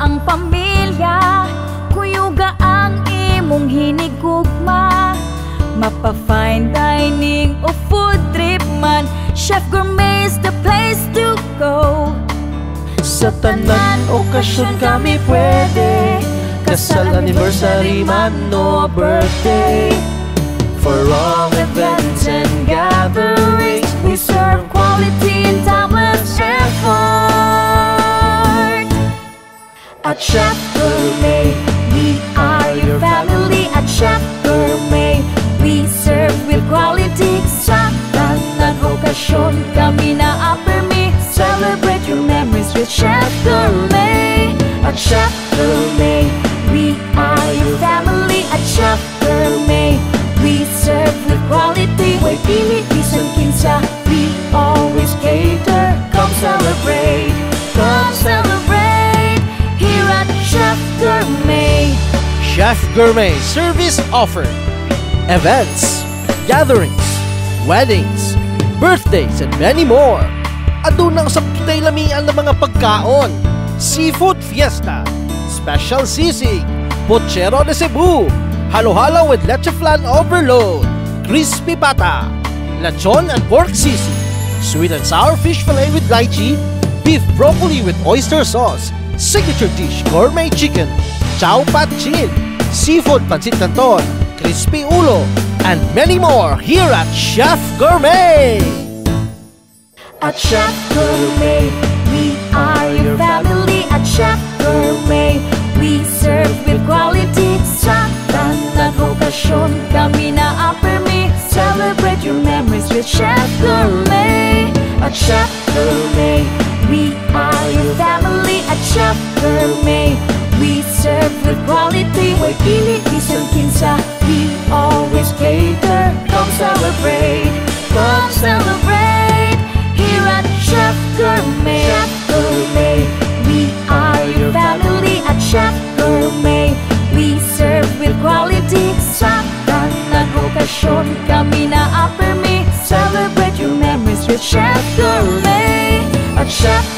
ang pamilya, kuyuga ang imong hinigugma. Mapa-fine dining o food trip man, Chef Gourmet is the place to go. Sa tanan okasyon kami pwede, kasal, anniversary man o birthday. For all events and gatherings, We serve quality and timeless effort. At Chef Gourmet, we are your family. At Chef Gourmet, we serve with quality. Sa tanan okasyon kami na-permi, celebrate your memories with Chef Gourmet. At Chef Gourmet, we are your family. At Chef Gourmet, we serve with quality. Way pili, bisan kinsa, we always cater. Come celebrate, come celebrate here at Chef Gourmet. Chef Gourmet service offered. Events, gatherings, weddings, birthdays, and many more. Adunang sa kitay lamian ng mga pagkaon. Seafood fiesta, special sisig, pochero de Cebu, halo-halo with leche flan overload, crispy pata, lechon and pork sisig, sweet and sour fish fillet with lychee, beef broccoli with oyster sauce, signature dish gourmet chicken, chow pat chin, seafood pancit canton, crispy ulo, and many more here at Chef Gourmet. At Chef Gourmet, we are your family. At Chef Gourmet, we serve with quality. Sa tanan okasyon kami na-permi, celebrate your memories with Chef Gourmet. At Chef Gourmet, we are your family. At Chef Gourmet, we serve with quality. Way pili, bisan kinsa, we always cater. Come celebrate, come celebrate here at Chef Gourmet. Chef Gourmet, we are your family. At Chef Gourmet, we serve with quality. Sa tanan okasyon kami na-permi, celebrate your memories with Chef Gourmet. At Chef